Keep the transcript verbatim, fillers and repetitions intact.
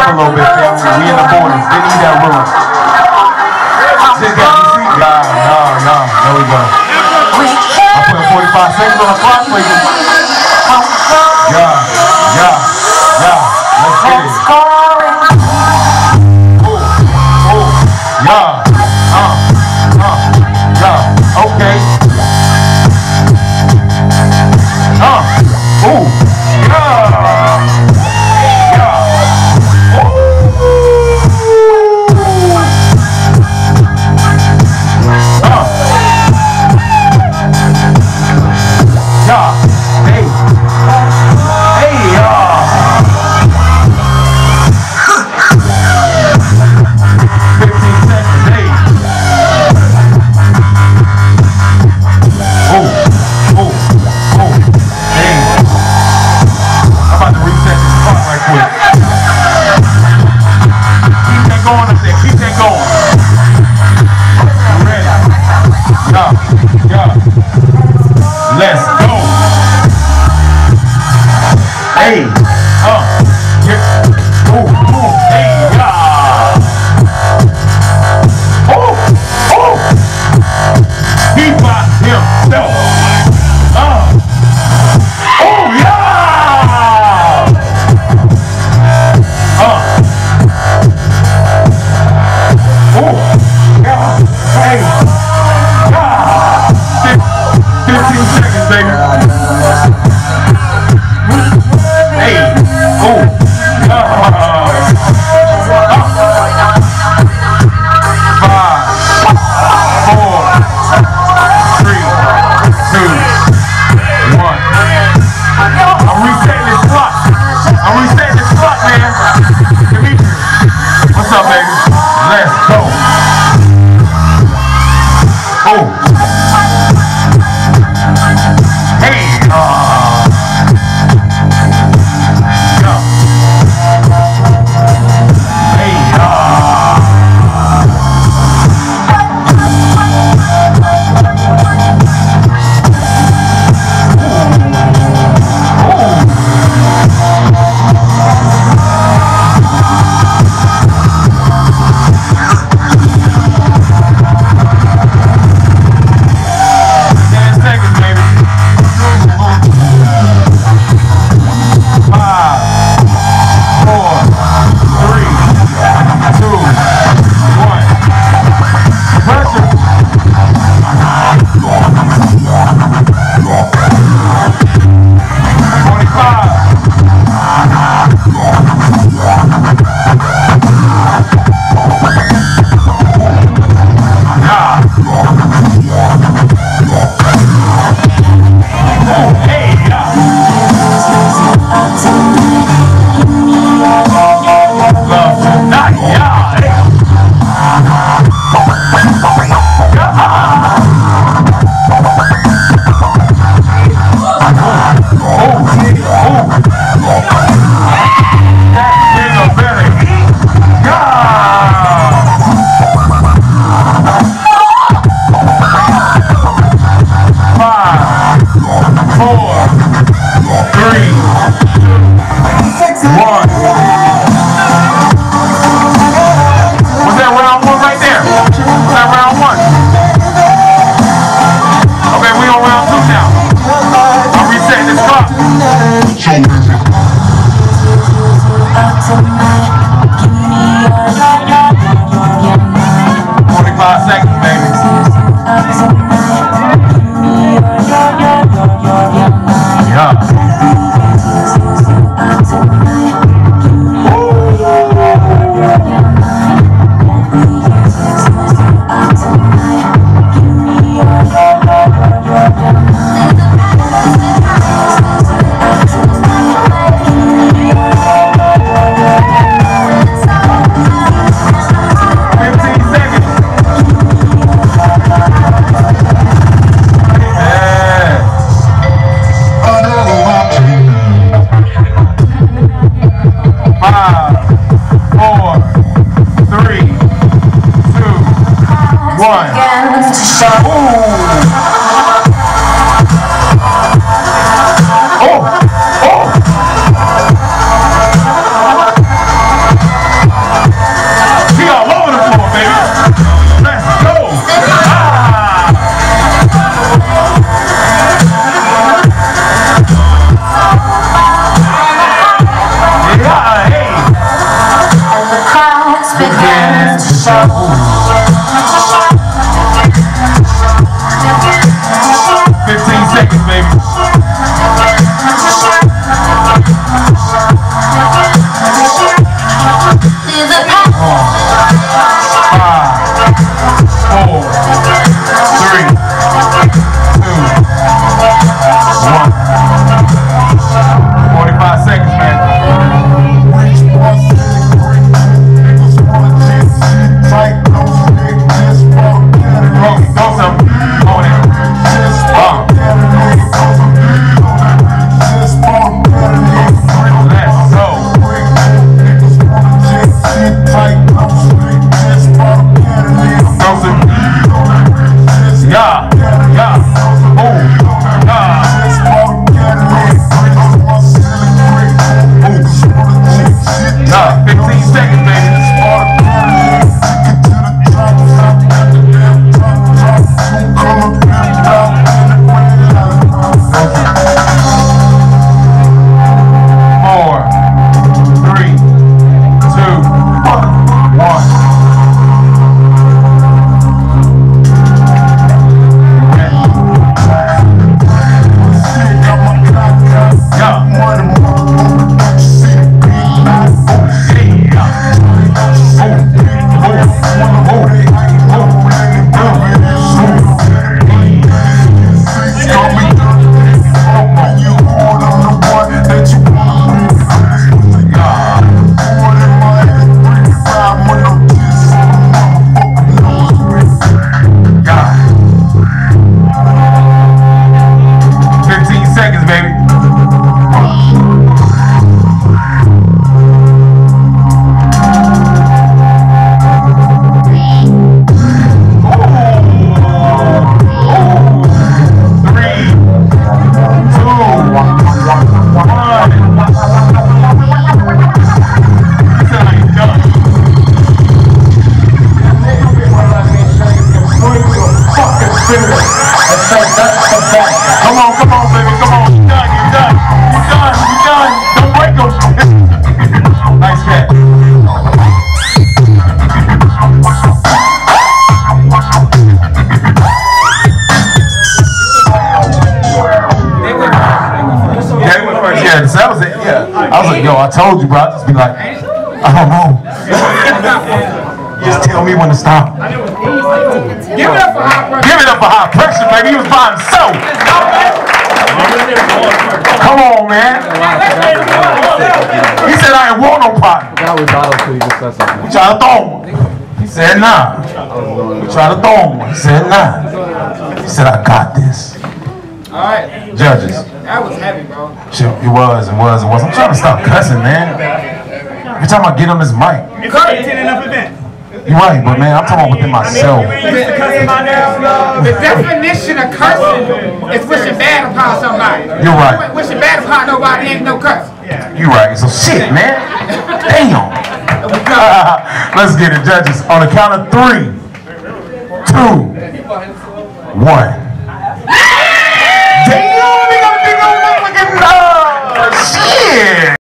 a little bit, fam. We in the borders. Didn't need that room. Just got me seat. Yeah, yeah, yeah. There we go. I put forty-five seconds on the clock for you. Yeah, yeah, yeah. Let's get it. Ooh, ooh, yeah. Uh, uh, yeah. Okay. Uh, ooh, yeah. fifteen seconds, baby. Four, three, two, one. Come on, come on, baby, come on. You done, you done, you done, you done. Don't break them. Nice cat. Yeah, he went first. Yeah, so that was it. Yeah, I was like, yo, I told you, bro. I'd just be like, I don't know. Just tell me when to stop. Give it up for high pressure. Give it up for high pressure, baby. He was by himself. Come on, man. He said I ain't want no partner. That was battle till you just said something. We tried to throw him. He said nah. We tried to throw him. He said nah. He said I got this. All right. Judges. That was heavy, bro. Shit, it was, it was, it was. I'm trying to stop cussing, man. Every time I get on this mic. It's an enough event. You're right, but man, I'm talking within myself. The definition of cursing is wishing bad upon somebody. You're right. Wishing bad upon nobody ain't no curse. You're right. So shit, man. Damn. Let's get it, judges. On the count of three, two, one. Damn, they got a big old motherfucking uh, shit.